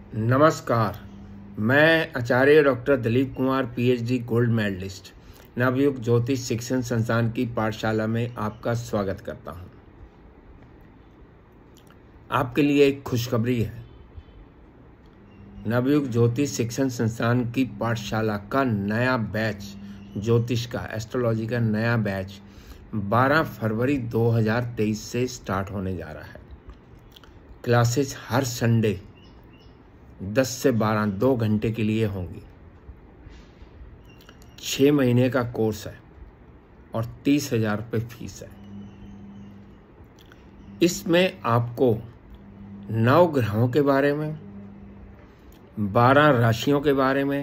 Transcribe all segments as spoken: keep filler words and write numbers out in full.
नमस्कार। मैं आचार्य doctor Dilip Kumar PhD gold medalist Navyug Jyotish Shikshan संस्थान की पाठशाला में आपका स्वागत करता हूं। आपके लिए एक खुशखबरी है। नवयुग ज्योतिष शिक्षण संस्थान की पाठशाला का नया बैच, ज्योतिष का, एस्ट्रोलॉजी का नया बैच बारह फरवरी दो हज़ार तेईस से स्टार्ट होने जा रहा है। क्लासेस हर संडे दस से बारह दो घंटे के लिए होंगी। छः महीने का कोर्स है और तीस हजार रुपये फीस है। इसमें आपको नौ ग्रहों के बारे में, बारह राशियों के बारे में,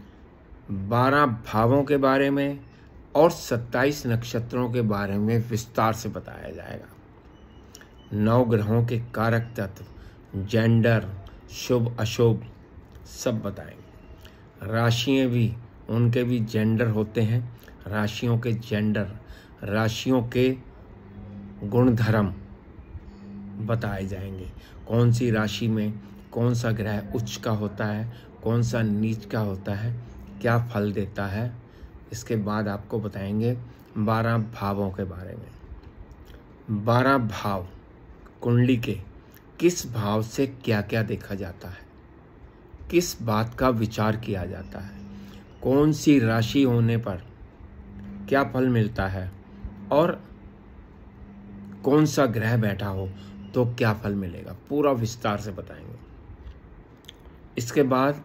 बारह भावों के बारे में और सत्ताईस नक्षत्रों के बारे में विस्तार से बताया जाएगा। नौ ग्रहों के कारक तत्व, जेंडर, शुभ अशुभ सब बताएंगे। राशियां भी, उनके भी जेंडर होते हैं। राशियों के जेंडर, राशियों के गुणधर्म बताए जाएंगे। कौन सी राशि में कौन सा ग्रह उच्च का होता है, कौन सा नीच का होता है, क्या फल देता है। इसके बाद आपको बताएंगे बारह भावों के बारे में। बारह भाव कुंडली के किस भाव से क्या क्या देखा जाता है, किस बात का विचार किया जाता है, कौन सी राशि होने पर क्या फल मिलता है और कौन सा ग्रह बैठा हो तो क्या फल मिलेगा, पूरा विस्तार से बताएंगे। इसके बाद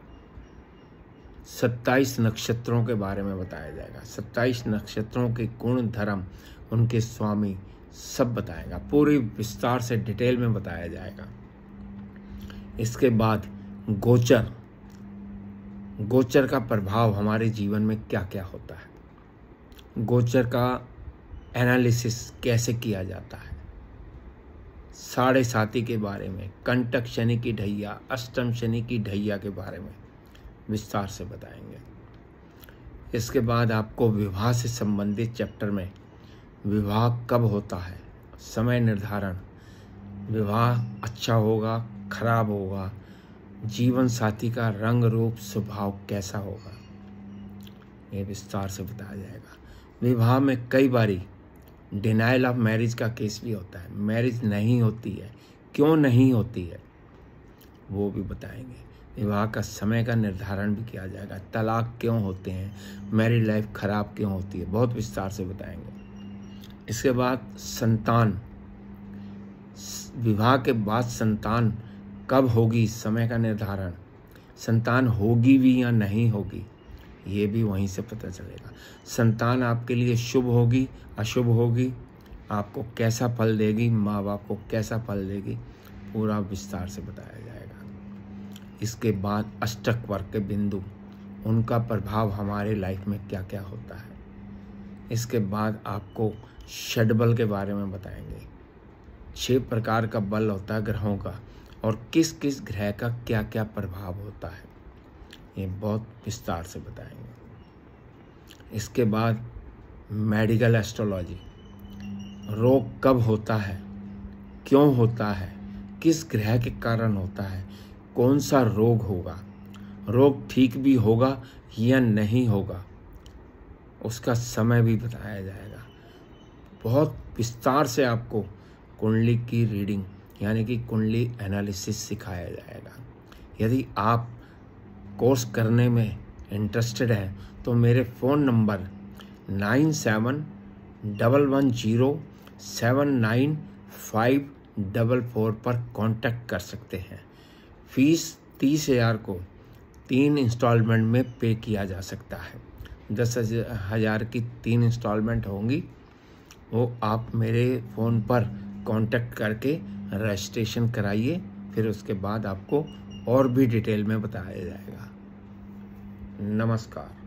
सत्ताईस नक्षत्रों के बारे में बताया जाएगा। सत्ताईस नक्षत्रों के गुण धर्म, उनके स्वामी सब बताएगा, पूरी विस्तार से डिटेल में बताया जाएगा। इसके बाद गोचर, गोचर का प्रभाव हमारे जीवन में क्या क्या होता है, गोचर का एनालिसिस कैसे किया जाता है, साढ़े साती के बारे में, कंटक शनि की ढैया, अष्टम शनि की ढैया के बारे में विस्तार से बताएंगे। इसके बाद आपको विवाह से संबंधित चैप्टर में विवाह कब होता है, समय निर्धारण, विवाह अच्छा होगा खराब होगा, जीवन साथी का रंग रूप स्वभाव कैसा होगा, ये विस्तार से बताया जाएगा। विवाह में कई बारी डिनाइल ऑफ मैरिज का केस भी होता है, मैरिज नहीं होती है, क्यों नहीं होती है वो भी बताएंगे। विवाह का समय का निर्धारण भी किया जाएगा। तलाक क्यों होते हैं, मैरिड लाइफ खराब क्यों होती है, बहुत विस्तार से बताएंगे। इसके बाद संतान, विवाह के बाद संतान कब होगी, समय का निर्धारण, संतान होगी भी या नहीं होगी ये भी वहीं से पता चलेगा। संतान आपके लिए शुभ होगी अशुभ होगी, आपको कैसा फल देगी, माँ बाप को कैसा फल देगी, पूरा विस्तार से बताया जाएगा। इसके बाद अष्टक वर्ग के बिंदु, उनका प्रभाव हमारे लाइफ में क्या क्या होता है। इसके बाद आपको षड्बल के बारे में बताएंगे। छह प्रकार का बल होता है ग्रहों का और किस किस ग्रह का क्या क्या प्रभाव होता है, ये बहुत विस्तार से बताएंगे। इसके बाद मेडिकल एस्ट्रोलॉजी, रोग कब होता है, क्यों होता है, किस ग्रह के कारण होता है, कौन सा रोग होगा, रोग ठीक भी होगा या नहीं होगा, उसका समय भी बताया जाएगा। बहुत विस्तार से आपको कुंडली की रीडिंग यानी कि कुंडली एनालिसिस सिखाया जाएगा। यदि आप कोर्स करने में इंटरेस्टेड हैं तो मेरे phone number nine seven double one zero seven nine five double four पर कांटेक्ट कर सकते हैं। फीस तीस हज़ार को तीन इंस्टॉलमेंट में पे किया जा सकता है। दस हज़ार की तीन इंस्टॉलमेंट होंगी, वो आप मेरे फ़ोन पर कांटेक्ट करके रजिस्ट्रेशन कराइए, फिर उसके बाद आपको और भी डिटेल में बताया जाएगा। नमस्कार।